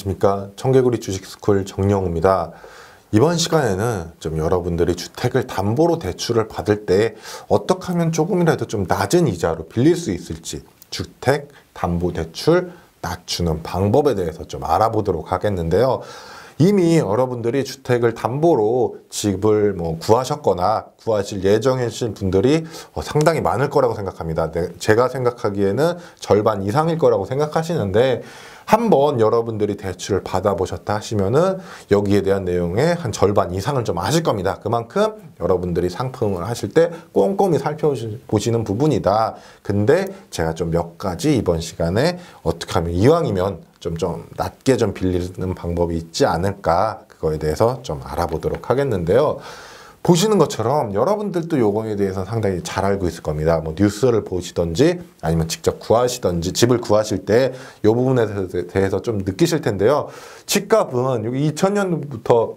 안녕하십니까. 청개구리 주식스쿨 정영우입니다. 이번 시간에는 좀 여러분들이 주택을 담보로 대출을 받을 때 어떻게 하면 조금이라도 좀 낮은 이자로 빌릴 수 있을지, 주택 담보 대출 낮추는 방법에 대해서 좀 알아보도록 하겠는데요. 이미 여러분들이 주택을 담보로 집을 구하셨거나 구하실 예정이신 분들이 상당히 많을 거라고 생각합니다. 제가 생각하기에는 절반 이상일 거라고 생각하시는데, 한번 여러분들이 대출을 받아보셨다 하시면은 여기에 대한 내용의 한 절반 이상을 좀 아실 겁니다. 그만큼 여러분들이 상품을 하실 때 꼼꼼히 살펴보시는 부분이다. 근데 제가 좀 몇 가지 이번 시간에 어떻게 하면 이왕이면 좀 낮게 좀 빌리는 방법이 있지 않을까, 그거에 대해서 좀 알아보도록 하겠는데요. 보시는 것처럼 여러분들도 요거에 대해서 상당히 잘 알고 있을 겁니다. 뉴스를 보시던지 아니면 직접 구하시던지 집을 구하실 때 이 부분에 대해서 좀 느끼실 텐데요. 집값은 여기 2000년부터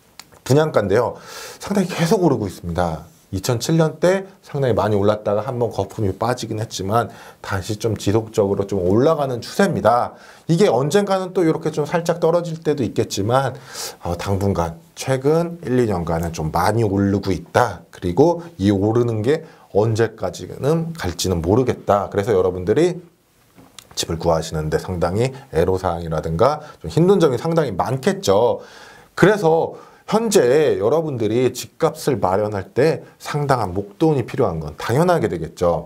분양가인데요. 상당히 계속 오르고 있습니다. 2007년 때 상당히 많이 올랐다가 한번 거품이 빠지긴 했지만 다시 좀 지속적으로 좀 올라가는 추세입니다. 이게 언젠가는 또 이렇게 좀 살짝 떨어질 때도 있겠지만 당분간 최근 1, 2년간은 좀 많이 오르고 있다. 그리고 이 오르는 게 언제까지는 갈지는 모르겠다. 그래서 여러분들이 집을 구하시는데 상당히 애로사항이라든가 좀 힘든 점이 상당히 많겠죠. 그래서 현재 여러분들이 집값을 마련할 때 상당한 목돈이 필요한 건 당연하게 되겠죠.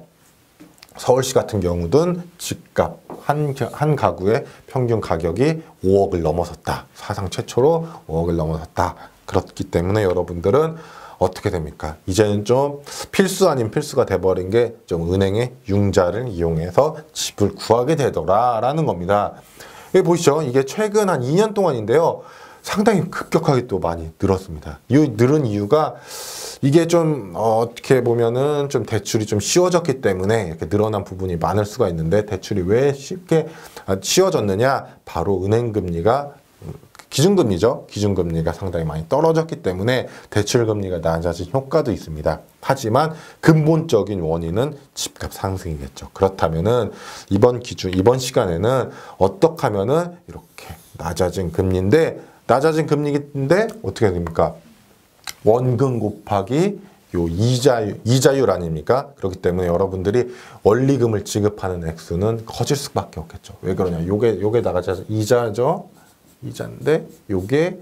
서울시 같은 경우는 집값 한 가구의 평균 가격이 5억을 넘어섰다. 사상 최초로 5억을 넘어섰다. 그렇기 때문에 여러분들은 어떻게 됩니까? 이제는 좀 필수 아닌 필수가 돼버린 게 좀 은행의 융자를 이용해서 집을 구하게 되더라라는 겁니다. 여기 보시죠. 이게 최근 한 2년 동안인데요. 상당히 급격하게 또 많이 늘었습니다. 이 늘은 이유가 이게 좀 어떻게 보면은 좀 대출이 좀 쉬워졌기 때문에 이렇게 늘어난 부분이 많을 수가 있는데, 대출이 왜 쉽게 쉬워졌느냐? 바로 은행금리가 기준금리죠. 기준금리가 상당히 많이 떨어졌기 때문에 대출금리가 낮아진 효과도 있습니다. 하지만 근본적인 원인은 집값 상승이겠죠. 그렇다면은 이번 시간에는 어떻게 하면은 이렇게 낮아진 금리인데 어떻게 됩니까? 원금 곱하기 요 이자율 아닙니까? 그렇기 때문에 여러분들이 원리금을 지급하는 액수는 커질 수밖에 없겠죠. 왜 그러냐? 요게 낮아져 이자죠. 이자인데 요게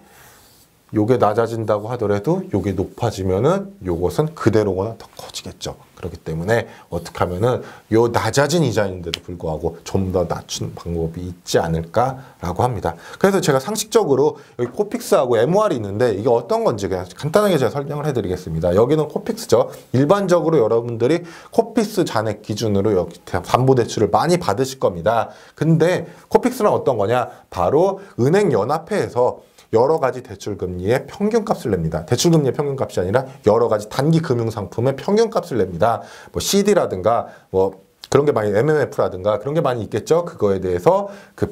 낮아진다고 하더라도 요게 높아지면은 요것은 그대로거나 더 커지겠죠. 그렇기 때문에 어떻게 하면은 요 낮아진 이자인데도 불구하고 좀 더 낮춘 방법이 있지 않을까라고 합니다. 그래서 제가 상식적으로 여기 코픽스하고 MOR이 있는데 이게 어떤 건지 그냥 간단하게 제가 설명을 해드리겠습니다. 여기는 코픽스죠. 일반적으로 여러분들이 코픽스 잔액 기준으로 여기 담보대출을 많이 받으실 겁니다. 근데 코픽스는 어떤 거냐? 바로 은행연합회에서 여러 가지 대출금리의 평균값을 냅니다. 대출금리의 평균값이 아니라 여러 가지 단기 금융상품의 평균값을 냅니다. CD라든가 그런 게 많이 MMF라든가 그런 게 많이 있겠죠. 그거에 대해서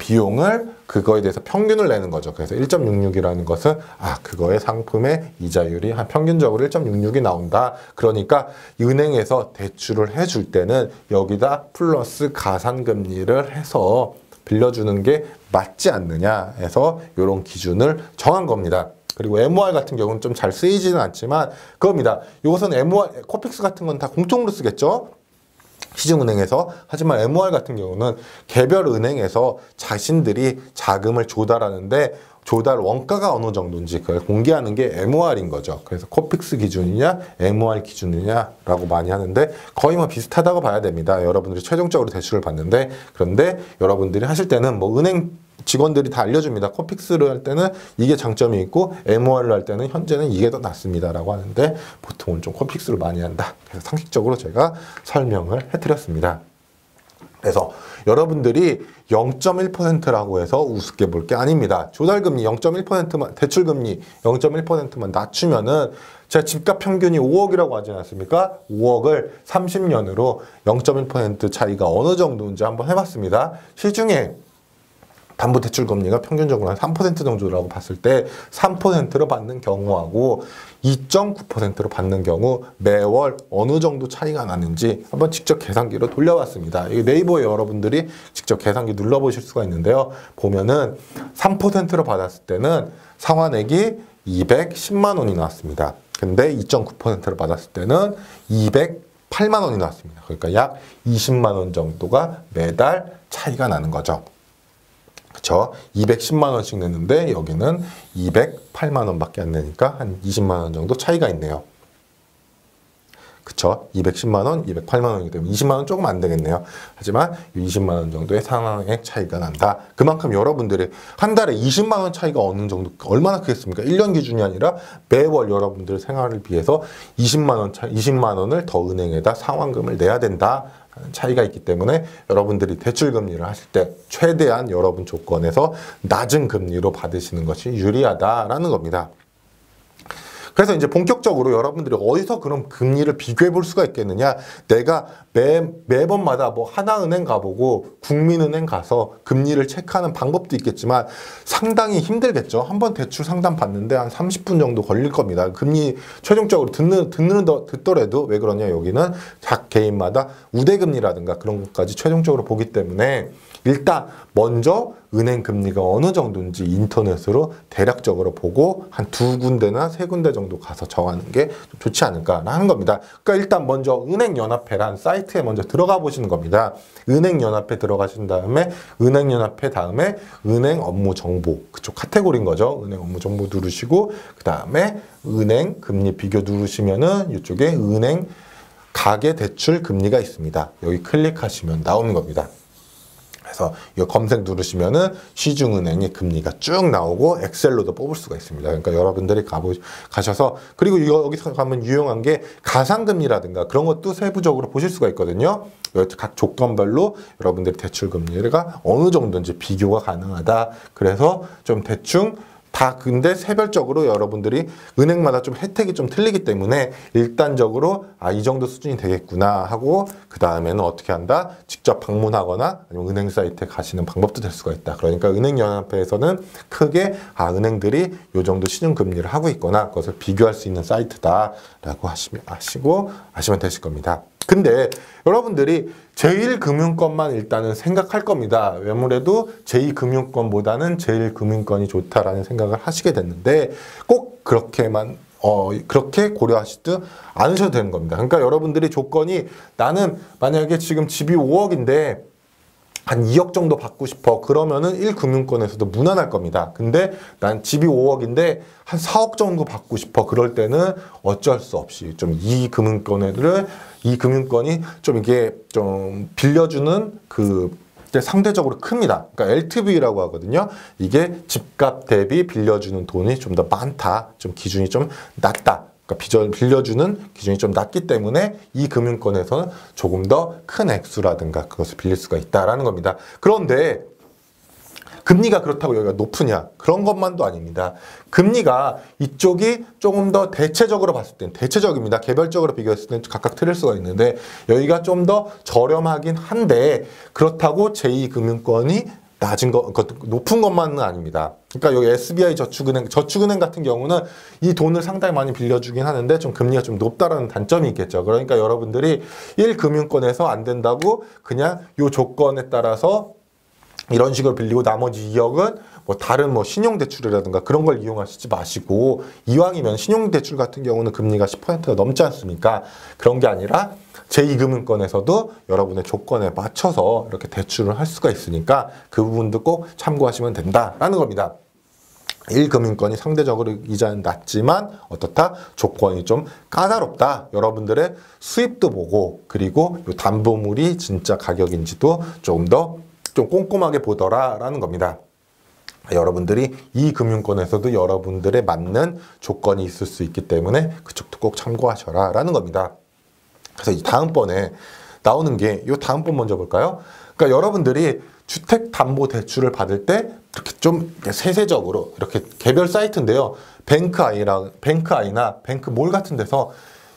그거에 대해서 평균을 내는 거죠. 그래서 1.66이라는 것은 그거의 상품의 이자율이 한 평균적으로 1.66이 나온다. 그러니까 은행에서 대출을 해줄 때는 여기다 플러스 가산금리를 해서 빌려주는 게 맞지 않느냐 해서 이런 기준을 정한 겁니다. 그리고 MOR 같은 경우는 좀 잘 쓰이지는 않지만 그겁니다. 이것은 MOR, 코픽스 같은 건 다 공통으로 쓰겠죠. 시중은행에서. 하지만 MOR 같은 경우는 개별 은행에서 자신들이 자금을 조달하는데 조달 원가가 어느 정도인지 그걸 공개하는 게 MOR인 거죠. 그래서 코픽스 기준이냐 MOR 기준이냐라고 많이 하는데 거의 비슷하다고 봐야 됩니다. 여러분들이 최종적으로 대출을 받는데, 그런데 여러분들이 하실 때는 은행 직원들이 다 알려줍니다. 코픽스를 할 때는 이게 장점이 있고 MOR를 할 때는 현재는 이게 더 낫습니다라고 하는데 보통은 좀 코픽스를 많이 한다. 그래서 상식적으로 제가 설명을 해드렸습니다. 그래서 여러분들이 0.1%라고 해서 우습게 볼 게 아닙니다. 조달금리 0.1%만, 대출금리 0.1%만 낮추면은 제가 집값 평균이 5억이라고 하지 않았습니까? 5억을 30년으로 0.1% 차이가 어느 정도인지 한번 해봤습니다. 시중에 담보대출 금리가 평균적으로 한 3% 정도라고 봤을 때 3%로 받는 경우하고 2.9%로 받는 경우 매월 어느 정도 차이가 나는지 한번 직접 계산기로 돌려봤습니다. 이 네이버에 여러분들이 직접 계산기 눌러보실 수가 있는데요. 보면은 3%로 받았을 때는 상환액이 210만 원이 나왔습니다. 근데 2.9%로 받았을 때는 208만 원이 나왔습니다. 그러니까 약 20만 원 정도가 매달 차이가 나는 거죠. 그쵸? 210만 원씩 냈는데 여기는 208만 원밖에 안 내니까 한 20만 원 정도 차이가 있네요. 그쵸? 210만 원, 208만 원이기 때문에 20만 원 조금 안 되겠네요. 하지만 20만 원 정도의 상황액 차이가 난다. 그만큼 여러분들이 한 달에 20만 원 차이가 어느 정도, 얼마나 크겠습니까? 1년 기준이 아니라 매월 여러분들 생활을 위해서 20만 원을 더 은행에다 상환금을 내야 된다. 차이가 있기 때문에 여러분들이 대출 금리를 하실 때 최대한 여러분 조건에서 낮은 금리로 받으시는 것이 유리하다라는 겁니다. 그래서 이제 본격적으로 여러분들이 어디서 그럼 금리를 비교해 볼 수가 있겠느냐. 내가 매번마다 뭐 하나은행 가보고 국민은행 가서 금리를 체크하는 방법도 있겠지만 상당히 힘들겠죠. 한번 대출 상담 받는데 한 30분 정도 걸릴 겁니다. 금리 최종적으로 듣더라도 왜 그러냐. 여기는 각 개인마다 우대금리라든가 그런 것까지 최종적으로 보기 때문에 일단 먼저 은행 금리가 어느 정도인지 인터넷으로 대략적으로 보고 한 2군데나 3군데 정도 가서 정하는 게 좋지 않을까라는 겁니다. 그러니까 일단 먼저 은행연합회란 사이트에 먼저 들어가 보시는 겁니다. 은행연합회 들어가신 다음에 은행연합회 다음에 은행 업무 정보 그쪽 카테고리인 거죠. 은행 업무 정보 누르시고 그 다음에 은행 금리 비교 누르시면은 이쪽에 은행 가계 대출 금리가 있습니다. 여기 클릭하시면 나오는 겁니다. 그래서 이거 검색 누르시면은 시중은행의 금리가 쭉 나오고 엑셀로도 뽑을 수가 있습니다. 그러니까 여러분들이 가셔서 그리고 여기서 가면 유용한 게 가상금리라든가 그런 것도 세부적으로 보실 수가 있거든요. 각 조건별로 여러분들이 대출 금리가 어느 정도인지 비교가 가능하다. 그래서 좀 대충 다 근데 세별적으로 여러분들이 은행마다 좀 혜택이 좀 틀리기 때문에 일단적으로 이 정도 수준이 되겠구나 하고 그 다음에는 어떻게 한다? 직접 방문하거나 아니면 은행 사이트에 가시는 방법도 될 수가 있다. 그러니까 은행연합회에서는 크게 은행들이 요 정도 시중금리를 하고 있거나 그것을 비교할 수 있는 사이트다라고 아시면 되실 겁니다. 근데 여러분들이 제1금융권만 일단은 생각할 겁니다. 아무래도 제2금융권보다는 제1금융권이 좋다라는 생각을 하시게 됐는데 꼭 그렇게만 그렇게 고려하시지 않으셔도 되는 겁니다. 그러니까 여러분들이 조건이 나는 만약에 지금 집이 5억인데 한 2억 정도 받고 싶어. 그러면은 1금융권에서도 무난할 겁니다. 근데 난 집이 5억인데 한 4억 정도 받고 싶어. 그럴 때는 어쩔 수 없이 좀 이 금융권이 좀 이게 좀 빌려주는 상대적으로 큽니다. 그러니까 LTV라고 하거든요. 이게 집값 대비 빌려주는 돈이 좀 더 많다. 좀 기준이 좀 낮다. 그러니까 빌려주는 기준이 좀 낮기 때문에 이 금융권에서는 조금 더 큰 액수라든가 그것을 빌릴 수가 있다라는 겁니다. 그런데 금리가 그렇다고 여기가 높으냐? 그런 것만도 아닙니다. 금리가 이쪽이 조금 더 대체적으로 봤을 땐 대체적입니다. 개별적으로 비교했을 땐 각각 틀릴 수가 있는데 여기가 좀 더 저렴하긴 한데 그렇다고 제2금융권이 높은 것만은 아닙니다. 그러니까 여기 SBI 저축은행 같은 경우는 이 돈을 상당히 많이 빌려주긴 하는데 좀 금리가 좀 높다라는 단점이 있겠죠. 그러니까 여러분들이 1금융권에서 안 된다고 그냥 요 조건에 따라서 이런 식으로 빌리고 나머지 2억은 뭐 다른 뭐 신용대출이라든가 그런 걸 이용하시지 마시고 이왕이면 신용대출 같은 경우는 금리가 10%가 넘지 않습니까? 그런 게 아니라 제2금융권에서도 여러분의 조건에 맞춰서 이렇게 대출을 할 수가 있으니까 그 부분도 꼭 참고하시면 된다라는 겁니다. 1금융권이 상대적으로 이자는 낮지만 어떻다? 조건이 좀 까다롭다. 여러분들의 수입도 보고 그리고 요 담보물이 진짜 가격인지도 조금 더 좀 꼼꼼하게 보더라라는 겁니다. 여러분들이 이 금융권에서도 여러분들의 맞는 조건이 있을 수 있기 때문에 그쪽도 꼭 참고하셔라라는 겁니다. 그래서 이 다음번에 나오는 게 이 다음번 먼저 볼까요? 그러니까 여러분들이 주택담보대출을 받을 때 이렇게 좀 세세적으로 이렇게 개별 사이트인데요. 뱅크아이나 뱅크몰 같은 데서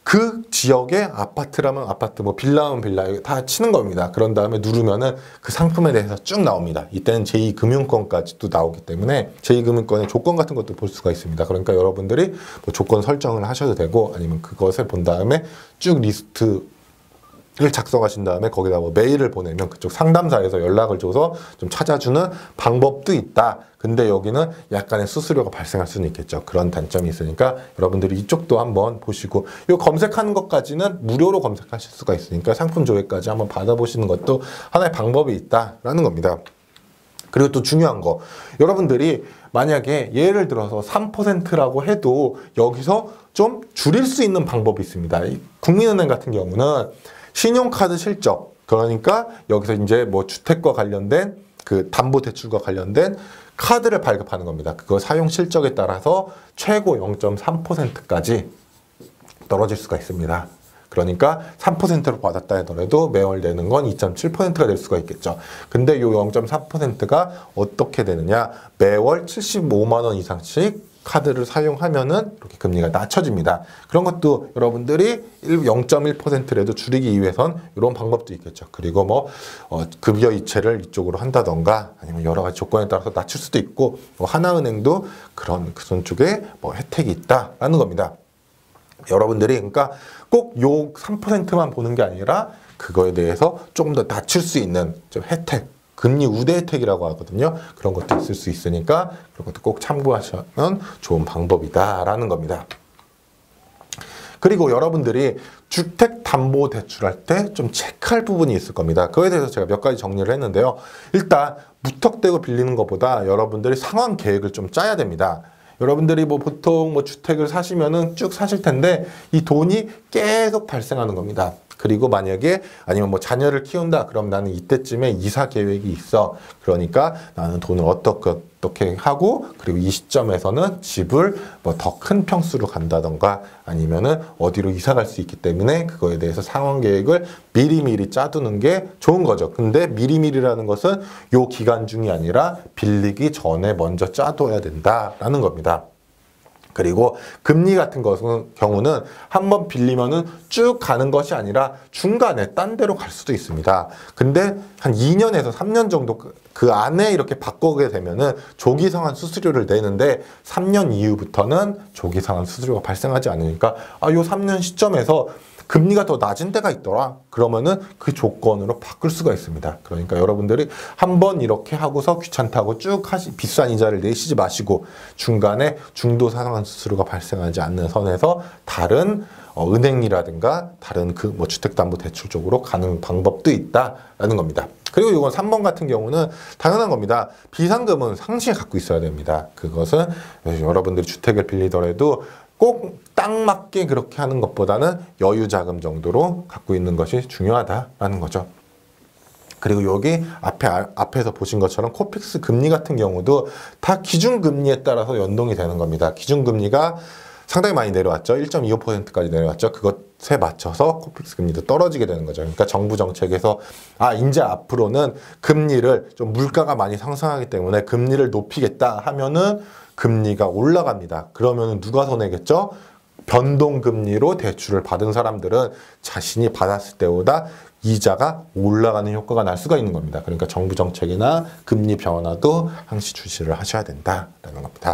그 지역의 아파트라면 아파트, 뭐 빌라면 빌라 다 치는 겁니다. 그런 다음에 누르면은 그 상품에 대해서 쭉 나옵니다. 이때는 제2금융권까지도 나오기 때문에 제2금융권의 조건 같은 것도 볼 수가 있습니다. 그러니까 여러분들이 뭐 조건 설정을 하셔도 되고, 아니면 그것을 본 다음에 쭉 리스트 를 작성하신 다음에 거기다 뭐 메일을 보내면 그쪽 상담사에서 연락을 줘서 좀 찾아주는 방법도 있다. 근데 여기는 약간의 수수료가 발생할 수는 있겠죠. 그런 단점이 있으니까 여러분들이 이쪽도 한번 보시고, 이 검색하는 것까지는 무료로 검색하실 수가 있으니까 상품 조회까지 한번 받아보시는 것도 하나의 방법이 있다라는 겁니다. 그리고 또 중요한 거, 여러분들이 만약에 예를 들어서 3%라고 해도 여기서 좀 줄일 수 있는 방법이 있습니다. 국민은행 같은 경우는 신용카드 실적, 그러니까 여기서 이제 뭐 주택과 관련된 그 담보대출과 관련된 카드를 발급하는 겁니다. 그거 사용 실적에 따라서 최고 0.3%까지 떨어질 수가 있습니다. 그러니까 3%로 받았다 하더라도 매월 내는 건 2.7%가 될 수가 있겠죠. 근데 이 0.3%가 어떻게 되느냐, 매월 75만 원 이상씩 카드를 사용하면은 이렇게 금리가 낮춰집니다. 그런 것도 여러분들이 0.1%라도 줄이기 위해선 이런 방법도 있겠죠. 그리고 뭐 급여 이체를 이쪽으로 한다던가, 아니면 여러 가지 조건에 따라서 낮출 수도 있고, 뭐 하나은행도 그런 쪽에 뭐 혜택이 있다라는 겁니다. 여러분들이 그러니까 꼭 요 3%만 보는 게 아니라 그거에 대해서 조금 더 낮출 수 있는 좀 혜택, 금리 우대 혜택이라고 하거든요. 그런 것도 있을 수 있으니까 그런 것도 꼭 참고하시면 좋은 방법이다라는 겁니다. 그리고 여러분들이 주택담보대출할 때 좀 체크할 부분이 있을 겁니다. 그거에 대해서 제가 몇 가지 정리를 했는데요. 일단 무턱대고 빌리는 것보다 여러분들이 상환 계획을 좀 짜야 됩니다. 여러분들이 뭐 보통 뭐 주택을 사시면은 쭉 사실 텐데 이 돈이 계속 발생하는 겁니다. 그리고 만약에 아니면 뭐 자녀를 키운다, 그럼 나는 이때쯤에 이사 계획이 있어. 그러니까 나는 돈을 어떻게 하고, 그리고 이 시점에서는 집을 뭐 더 큰 평수로 간다던가, 아니면은 어디로 이사 갈 수 있기 때문에 그거에 대해서 상환 계획을 미리미리 짜두는 게 좋은 거죠. 근데 미리미리라는 것은 요 기간 중이 아니라 빌리기 전에 먼저 짜둬야 된다라는 겁니다. 그리고 금리 같은 경우는 한번 빌리면은 쭉 가는 것이 아니라 중간에 딴 데로 갈 수도 있습니다. 근데 한 2년에서 3년 정도 그 안에 이렇게 바꾸게 되면은 조기 상환 수수료를 내는데, 3년 이후부터는 조기 상환 수수료가 발생하지 않으니까 요 3년 시점에서 금리가 더 낮은 데가 있더라. 그러면은 그 조건으로 바꿀 수가 있습니다. 그러니까 여러분들이 한번 이렇게 하고서 귀찮다고 쭉 비싼 이자를 내시지 마시고, 중간에 중도 상환 수수료가 발생하지 않는 선에서 다른 은행이라든가 다른 그 뭐 주택담보대출 쪽으로 가는 방법도 있다라는 겁니다. 그리고 이건 3번 같은 경우는 당연한 겁니다. 비상금은 상시에 갖고 있어야 됩니다. 그것은 여러분들이 주택을 빌리더라도 꼭 딱 맞게 그렇게 하는 것보다는 여유 자금 정도로 갖고 있는 것이 중요하다라는 거죠. 그리고 여기 앞에서 보신 것처럼 코픽스 금리 같은 경우도 다 기준금리에 따라서 연동이 되는 겁니다. 기준금리가 상당히 많이 내려왔죠. 1.25%까지 내려왔죠. 그것에 맞춰서 코픽스 금리도 떨어지게 되는 거죠. 그러니까 정부 정책에서 이제 앞으로는 금리를 좀 물가가 많이 상승하기 때문에 금리를 높이겠다 하면은 금리가 올라갑니다. 그러면은 누가 손해겠죠? 변동금리로 대출을 받은 사람들은 자신이 받았을 때보다 이자가 올라가는 효과가 날 수가 있는 겁니다. 그러니까 정부 정책이나 금리 변화도 항시 주시를 하셔야 된다라는 겁니다.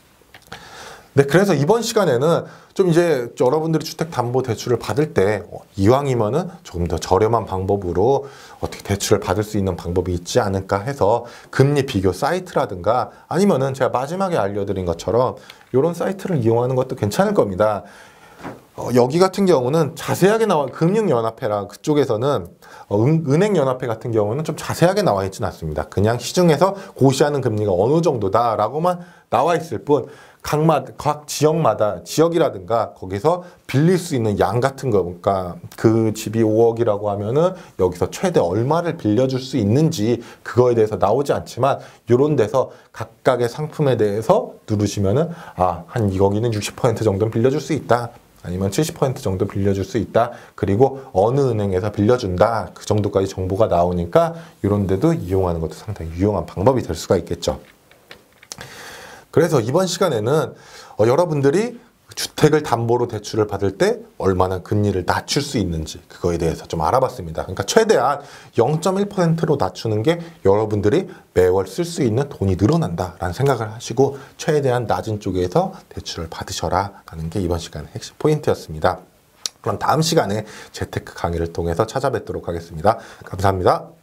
네, 그래서 이번 시간에는 좀 이제 여러분들이 주택담보대출을 받을 때 이왕이면은 조금 더 저렴한 방법으로 어떻게 대출을 받을 수 있는 방법이 있지 않을까 해서 금리 비교 사이트라든가, 아니면은 제가 마지막에 알려드린 것처럼 이런 사이트를 이용하는 것도 괜찮을 겁니다. 여기 같은 경우는 자세하게 금융연합회랑 그쪽에서는 은행연합회 같은 경우는 좀 자세하게 나와 있지는 않습니다. 그냥 시중에서 고시하는 금리가 어느 정도다라고만 나와 있을 뿐, 각 지역이라든가 거기서 빌릴 수 있는 양 같은 거, 그러니까 그 집이 5억이라고 하면은 여기서 최대 얼마를 빌려줄 수 있는지 그거에 대해서 나오지 않지만, 이런 데서 각각의 상품에 대해서 누르시면은 여기는 60% 정도는 빌려줄 수 있다, 아니면 70% 정도 빌려줄 수 있다, 그리고 어느 은행에서 빌려준다, 그 정도까지 정보가 나오니까 이런 데도 이용하는 것도 상당히 유용한 방법이 될 수가 있겠죠. 그래서 이번 시간에는 여러분들이 주택을 담보로 대출을 받을 때 얼마나 금리를 낮출 수 있는지 그거에 대해서 좀 알아봤습니다. 그러니까 최대한 0.1%로 낮추는 게 여러분들이 매월 쓸 수 있는 돈이 늘어난다라는 생각을 하시고 최대한 낮은 쪽에서 대출을 받으셔라 하는 게 이번 시간의 핵심 포인트였습니다. 그럼 다음 시간에 재테크 강의를 통해서 찾아뵙도록 하겠습니다. 감사합니다.